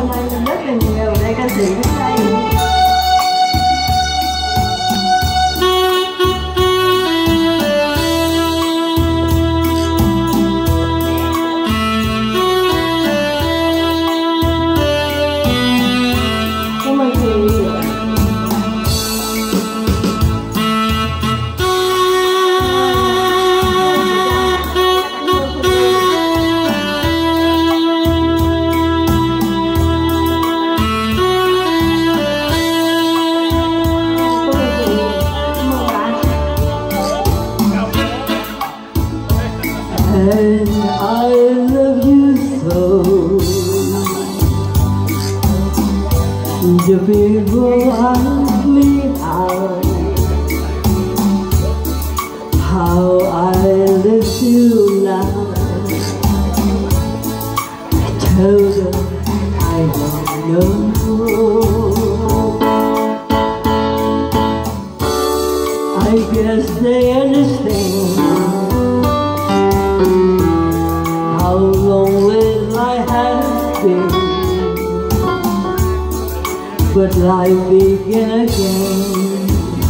ơn anh rất là nhiều. Đây ca sĩ đến đây. And I love you so. The people ask me how I live you now. I tell them I don't know. I guess they understand how lonely I have been, but life begin again.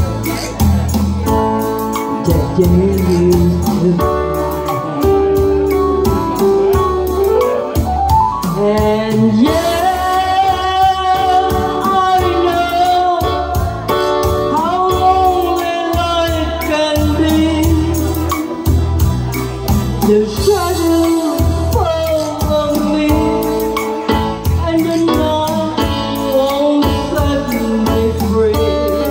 That day used to be. And yeah, I know how lonely life can be. The shadow follow me, and the night won't set me free.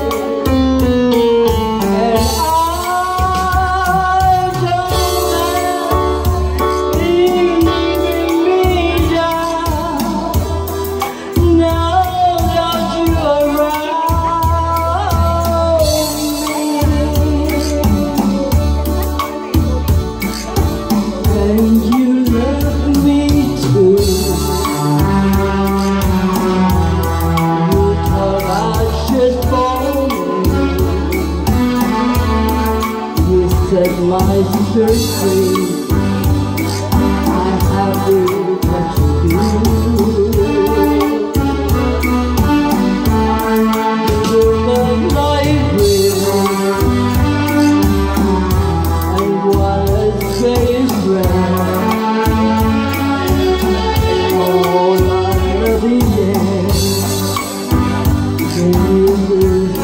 And I don't have leaving me down. Now that you're around me, and you love me too. You thought I should fall. You set my spirit free. I'm happy that you do. You love life real, and what I say is right. All I really am is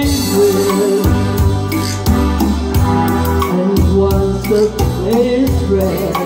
the place friend.